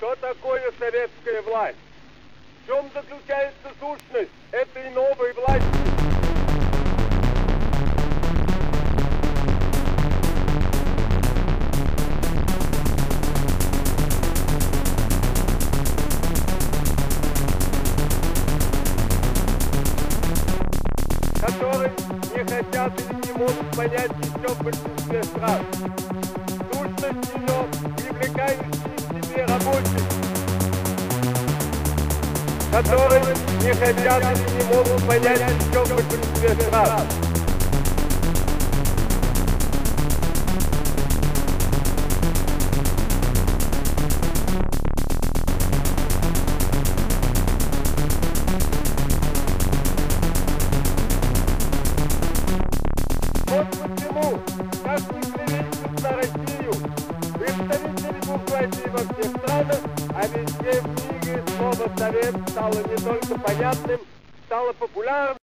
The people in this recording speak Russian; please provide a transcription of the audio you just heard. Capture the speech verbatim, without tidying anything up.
Что такое советская власть? В чем заключается сущность этой новой власти? Которые не хотят или не могут понять еще в большинстве стран. Сущность ее, привлекающие к себе рабочих, которые не хотят или не могут понять еще в большинстве стран. Вот почему, как ни клевещут на Россию, представители буржуазии во всех странах, а везде в мире слово «совет» стало не только понятным, стало популярным.